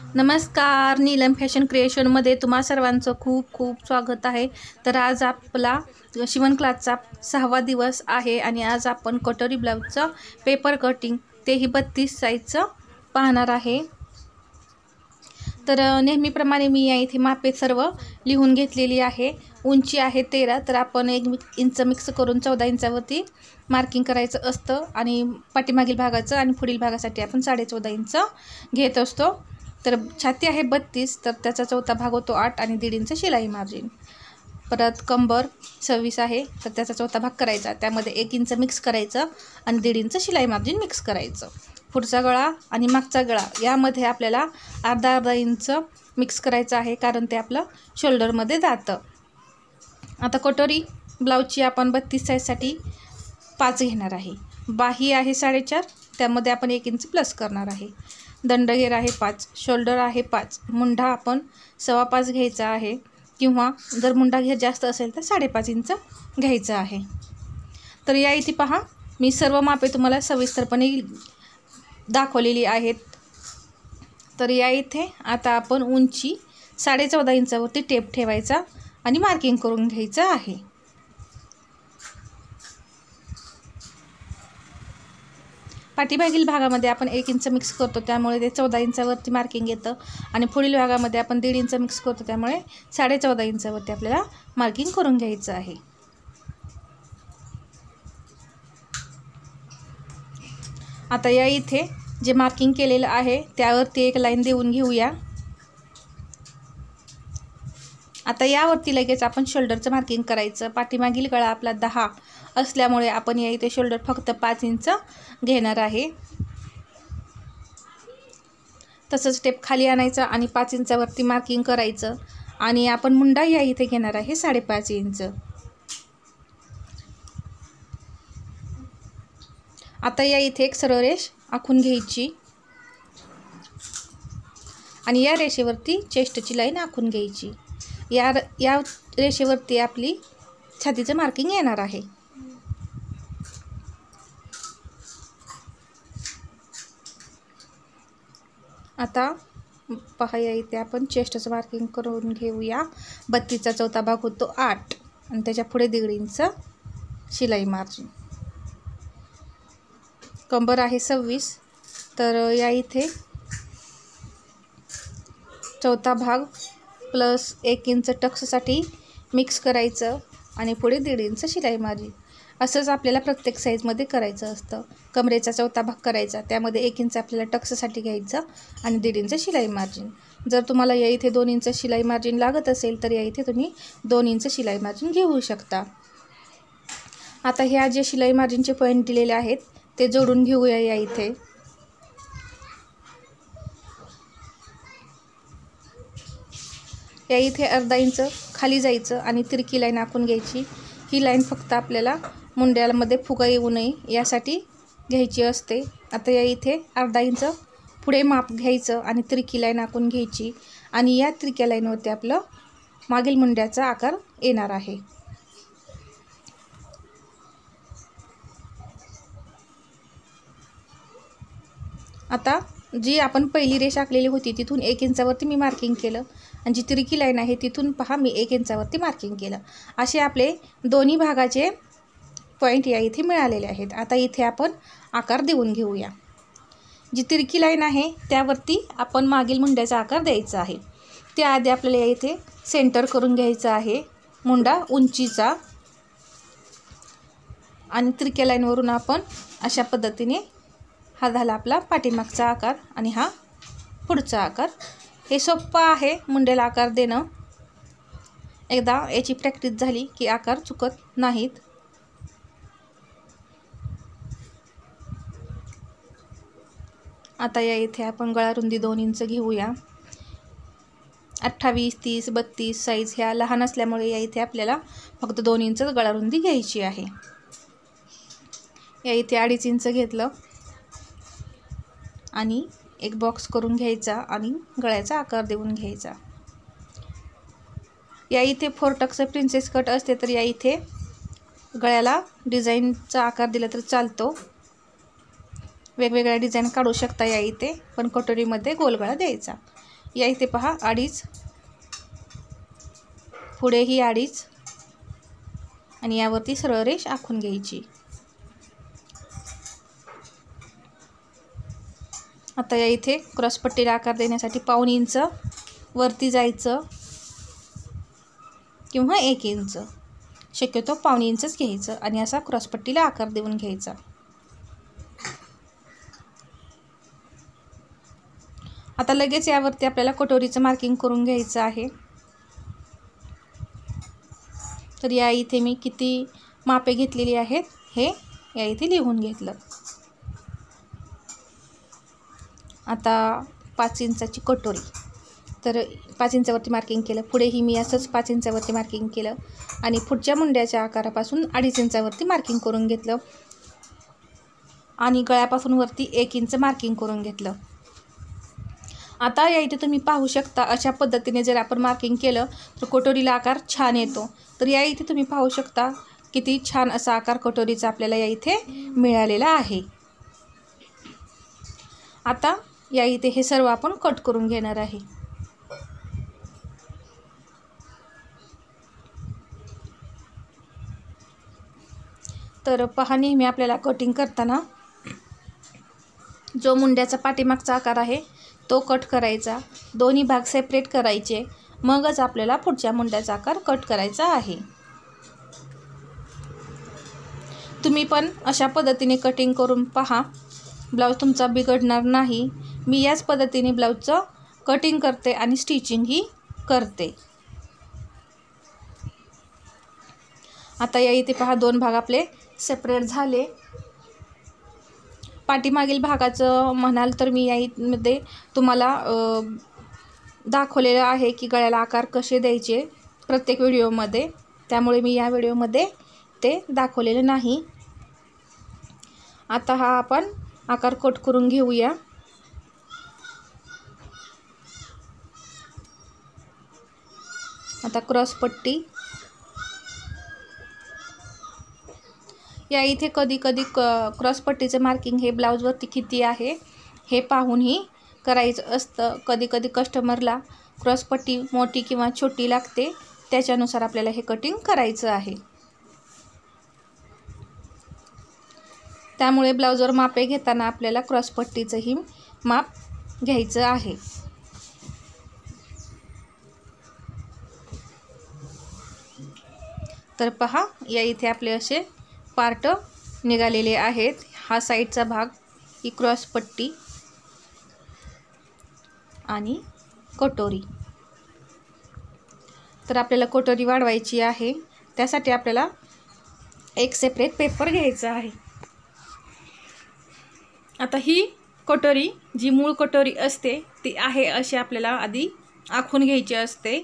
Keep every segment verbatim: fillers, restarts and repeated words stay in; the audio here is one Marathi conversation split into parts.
नमस्कार, नीलम फॅशन क्रिएशनमध्ये तुम्हा सर्वांचं खूप खूप स्वागत आहे। तर आज आपला शिवण क्लासचा सहावा दिवस आहे आणि आज आपण कटोरी ब्लाउजचं पेपर कटिंग तेही बत्तीस साईजचं पाहणार आहे। तर नेहमीप्रमाणे मी या इथे मापे सर्व लिहून घेतलेली आहे। उंची आहे तेरा, तर आपण एक इंच मिक्स करून चौदा इंचावरती मार्किंग करायचं असतं आणि पाठीमागील भागाचं आणि पुढील भागासाठी आपण साडे चौदा इंच घेत असतो। तर छाती आहे बत्तीस, तर त्याचा चौथा भाग होतो आठ आणि दीड इंच शिलाई मार्जिन। परत कंबर सव्वीस आहे, तर त्याचा चौथा भाग करायचा, त्यामध्ये एक इंच मिक्स करायचं आणि दीड इंच शिलाई मार्जिन मिक्स करायचं। पुढचा गळा आणि मागचा गळा यामध्ये आपल्याला अर्धा अर्धा इंच मिक्स करायचं आहे, कारण ते आपलं शोल्डरमध्ये जातं। आता कटोरी ब्लाउजची आपण बत्तीस साईजसाठी पाच घेणार आहे। बाही आहे साडेचार, त्यामध्ये आपण एक इंच प्लस करणार आहे। दंडघेर आहे पाच, शोल्डर आहे पाच, मुंढा आपण सव्वा पाच घ्यायचा आहे, किंवा जर मुंढा घेर जास्त असेल तर साडेपाच इंच घ्यायचं आहे। तर या इथे पहा, मी सर्व मापे तुम्हाला सविस्तरपणे दाखवलेली आहेत। तर या इथे आता आपण उंची साडे चौदा इंचावरती टेप ठेवायचा आणि मार्किंग करून घ्यायचं आहे। पाठीमागील भागामध्ये आपण एक इंच मिक्स करतो, त्यामुळे ते चौदा इंचावरती मार्किंग येतं आणि पुढील भागामध्ये आपण दीड इंच मिक्स करतो, त्यामुळे साडे चौदा इंचावरती आपल्याला मार्किंग करून घ्यायचं आहे। आता या इथे जे मार्किंग केलेलं आहे त्यावरती एक लाईन देऊन घेऊया। आता यावरती लगेच आपण शोल्डरचं मार्किंग करायचं। पाठीमागील गळा आपला दहा असल्यामुळे आपण या इथे शोल्डर फक्त पाच इंच घेणार आहे। तसंच टेप खाली आणायचा आणि पाच इंचावरती मार्किंग करायचं आणि आपण मुंडा या इथे घेणार आहे साडेपाच इंच। आता या इथे एक सरळ रेष आखून घ्यायची आणि या रेषेवरती चेस्टची लाईन आखून घ्यायची। या या रेषेवरती आपली छातीचं मार्किंग येणार आहे। आता पहा, या इथे आपण चेस्टचं मार्किंग करून घेऊया। बत्तीसचा चौथा भाग होतो आठ आणि त्याच्या पुढे दीड इंच शिलाई मार्जिन। कंबर आहे सव्वीस, तर या इथे चौथा भाग प्लस एक इंच टक्ससाठी मिक्स करायचं आणि पुढे दीड इंच शिलाई मार्जिन। असंच आपल्याला प्रत्येक साईजमध्ये करायचं असतं। कमरेचा चौथा भाग करायचा, त्यामध्ये एक इंच आपल्याला टक्ससाठी घ्यायचं आणि दीड इंच शिलाई मार्जिन। जर तुम्हाला या इथे दोन इंच शिलाई मार्जिन लागत असेल तर या इथे तुम्ही दोन इंच शिलाई मार्जिन घेऊ शकता। आता ह्या जे शिलाई मार्जिनचे पॉईंट दिलेले आहेत ते जोडून घेऊया। या इथे या इथे अर्धा इंच खाली जायचं आणि तिरकी लाईन आखून घ्यायची। ही लाईन फक्त आपल्याला मुंड्यामध्ये फुगा येऊ नये यासाठी घ्यायची असते। आता या इथे अर्धा इंच पुढे माप घ्यायचं आणि तिरकी लाईन आखून घ्यायची आणि या तिरक्या लाईनवरती आपलं मागील मुंड्याचा आकार येणार आहे। आता जी आपण पहिली रेष आखलेली होती तिथून एक इंचावरती मी मार्किंग केलं आणि जी तिरकी लाईन आहे तिथून पहा मी एक इंचावरती मार्किंग केलं। असे आपले दोन्ही भागाचे पॉईंट या इथे मिळालेले आहेत। आता इथे आपण आकार देऊन घेऊया। जी तिरकी लाईन आहे त्यावरती आपण मागील मुंड्याचा आकार द्यायचा आहे। त्याआधी आपल्याला या इथे सेंटर करून घ्यायचा आहे मुंडा उंचीचा, आणि तिरक्या लाईनवरून आपण अशा पद्धतीने, हा झाला आपला पाठीमागचा आकार आणि हा पुढचा आकार। हे सोपं आहे मुंड्याला आकार देणं, एकदा याची प्रॅक्टिस झाली की आकार चुकत नाहीत। आता या इथे आपण गळा रुंदी दोन इंच घेऊया। अठ्ठावीस, तीस, बत्तीस साईज ह्या लहान असल्यामुळे या इथे आपल्याला फक्त दोन इंच गळा रुंदी घ्यायची आहे। या इथे अडीच इंच घेतलं आणि एक बॉक्स करून घ्यायचा आणि गळ्याचा आकार देऊन घ्यायचा। या इथे फोर टक्स प्रिन्सेस कट असते, तर या इथे गळ्याला डिझाईनचा आकार दिला तर चालतो। वेगवेगळ्या डिझाईन काढू शकता या इथे, पण कटोरीमध्ये गोल गळा द्यायचा। या इथे पहा अडीच, पुढे ही अडीच आणि यावरती सरळ रेष आखून घ्यायची. आता या इथे क्रॉसपट्टीला आकार देण्यासाठी पाऊण इंच वरती जायचं किंवा एक इंच, शक्यतो पाऊण इंचच घ्यायचं आणि असा क्रॉसपट्टीला आकार देऊन घ्यायचा. आता लगेच यावरती आपल्याला कटोरीचं मार्किंग करून घ्यायचं आहे. तर या इथे मी किती मापे घेतलेली आहेत हे या इथे लिहून घेतलं. आता पाच इंचाची कटोरी, तर पाच इंचावरती मार्किंग केलं. पुढेही मी असंच पाच इंचावरती मार्किंग केलं आणि पुढच्या मुंड्याच्या आकारापासून अडीच इंचावरती मार्किंग करून घेतलं आणि गळ्यापासून वरती एक इंच मार्किंग करून घेतलं. आता या इथे तुम्ही पाहू शकता अशा पद्धतीने जर आपण मार्किंग केलं तर कटोरीला आकार छान येतो. तर या इथे तुम्ही पाहू शकता किती छान असा आकार कटोरीचा आपल्याला या इथे मिळालेला आहे. आता या इथे हे सर्व आपण कट करून घेणार आहे. तर पहा, नेहमी आपल्याला कटिंग करताना जो मुंड्याचा पाठीमागचा आकार आहे तो कट करायचा, दोन्ही भाग सेपरेट करायचे, मगच आपल्याला पुढच्या मुंड्याचा आकार कट करायचा आहे. तुम्ही पण अशा पद्धतीने कटिंग करून पहा, ब्लाऊज तुमचा बिघडणार नाही. मी याच पद्धतीने ब्लाऊजचं कटिंग करते आणि स्टिचिंगही करते. आता या इथे पहा दोन भाग आपले सेपरेट झाले. पाठीमागील भागाचं म्हणाल तर मी यामध्ये तुम्हाला दाखवलेलं आहे की गळ्याला आकार कसे द्यायचे प्रत्येक व्हिडिओमध्ये, त्यामुळे मी या व्हिडिओमध्ये ते दाखवलेलं नाही. आता हा आपण आकार कट करून घेऊया. आता क्रॉसपट्टी या इथे कधी कधी क क्रॉसपट्टीचं मार्किंग हे ब्लाऊजवरती किती आहे हे पाहूनही करायचं असतं. कधी कधी कस्टमरला क्रॉसपट्टी मोठी किंवा छोटी लागते, त्याच्यानुसार आपल्याला हे कटिंग करायचं आहे. त्यामुळे ब्लाऊजवर मापे घेताना आपल्याला क्रॉसपट्टीचंही माप घ्यायचं आहे. तर पहा, या इथे आपले असे पार्ट निघालेले आहेत. हा साईडचा भाग, ही क्रॉसपट्टी आणि कटोरी. तर आपल्याला कटोरी वाढवायची आहे, त्यासाठी आपल्याला एक सेपरेट पेपर घ्यायचा आहे. आता ही कटोरी जी मूळ कटोरी असते ती आहे अशी आपल्याला आधी आखून घ्यायची असते.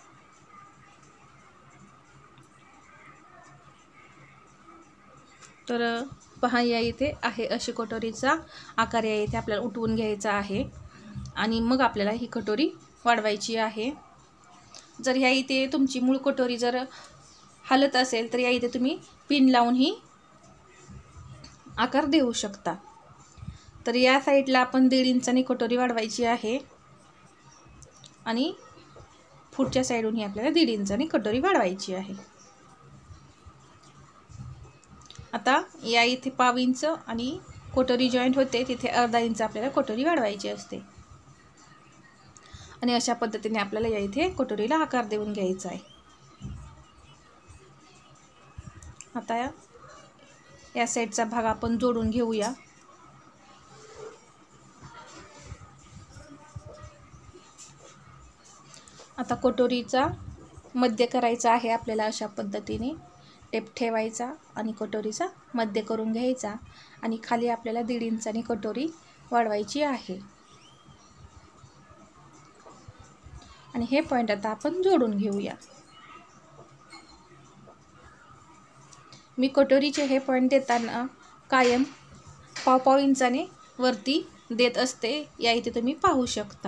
तर पहा, या इथे आहे अशी कटोरीचा आकार या इथे आपल्याला उठवून घ्यायचा आहे आणि मग आपल्याला ही कटोरी वाढवायची आहे. जर ह्या इथे तुमची मूळ कटोरी जर हलत असेल तर या इथे तुम्ही पिन लावून ही आकार देऊ शकता. तर या साईडला आपण दीड इंचाने कटोरी वाढवायची आहे आणि पुढच्या साईडून ही आपल्याला दीड इंचाने कटोरी वाढवायची आहे. आता या इथे पाव इंच आणि कटोरी जॉईंट होते तिथे अर्धा इंच आपल्याला कटोरी वाढवायची असते आणि अशा पद्धतीने आपल्याला या इथे कटोरीला आकार देऊन घ्यायचा आहे. आता या, या साईडचा भाग आपण जोडून घेऊया. आता कटोरीचा मध्य करायचा आहे आपल्याला. अशा पद्धतीने टेप ठेवायचा आणि कटोरीचा मध्य करून घ्यायचा आणि खाली आपल्याला दीड इंचाने कटोरी वाढवायची आहे आणि हे पॉईंट आता आपण जोडून घेऊया. मी कटोरीचे हे पॉईंट देताना कायम पाव पाव इंचाने वरती देत असते, या इथे तुम्ही पाहू शकता.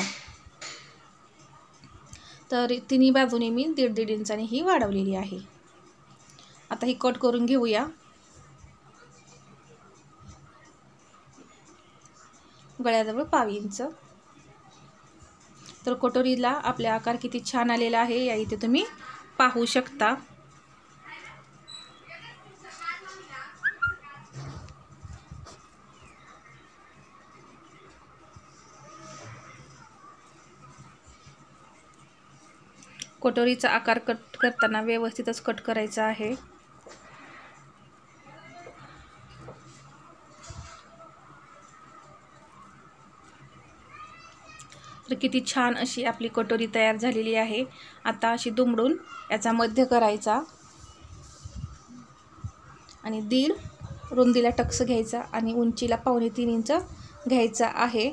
तर तिन्ही बाजूने मी दीड दीड इंचाने ही वाढवलेली आहे. आता ही कट करून घेऊया. गळ्याजवळ पाव इंच. तर कटोरीला आपला आकार किती छान आलेला आहे या इथे तुम्ही पाहू शकता। कटोरीचा आकार कट करताना व्यवस्थितच कट करायचा आहे। तर किती छान अशी आपली कटोरी तयार झालेली आहे। आता अशी दुमडून याचा मध्य करायचा आणि दीड रुंदीला टक्स घ्यायचा आणि उंचीला पावणे तीन इंच घ्यायचा आहे।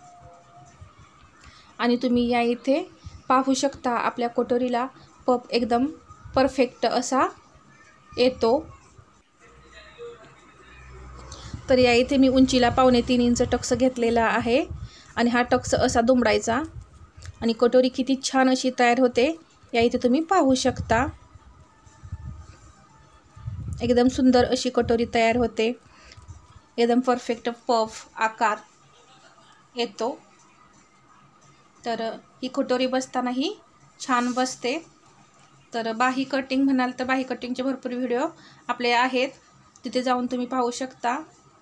आणि तुम्ही या इथे पाहू शकता आपल्या कटोरीला पफ एकदम परफेक्ट असा येतो। तर या इथे मी उंचीला पावणे तीन इंच टक्स घेतलेला आहे आणि हा टक्स असा दुमडायचा आणि कटोरी किती छान अशी तयार होते या इथे तुम्ही पाहू शकता। एकदम सुंदर अशी कटोरी तयार होते, एकदम परफेक्ट पफ आकार येतो। तर ही कटोरी बसतानाही छान बसते। तर बाही कटिंग म्हणाल तर बाही कटिंगचे भरपूर व्हिडिओ आपले आहेत, तिथे जाऊन तुम्ही पाहू शकता।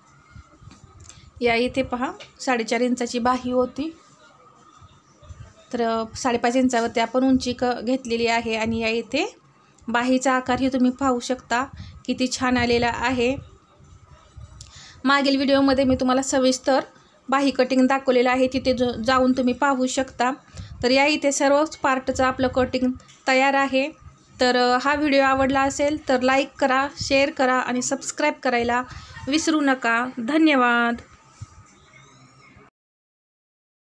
या इथे पहा साडेचार इंचाची बाही होती, तर साडेपाच इंचावरती आपण उंची क घेतलेली आहे आणि या इथे बाहीचा आकार हे तुम्ही पाहू शकता किती छान आलेला आहे। मागील व्हिडिओमध्ये मी तुम्हाला सविस्तर बाही कटिंग दाखवलेलं आहे, तिथे जाऊन तुम्ही पाहू शकता। तर या इथे सर्वच पार्टचं आपलं कटिंग तयार आहे। तर हा व्हिडिओ आवडला असेल तर लाईक करा, शेअर करा आणि सबस्क्राईब करायला विसरू नका। धन्यवाद।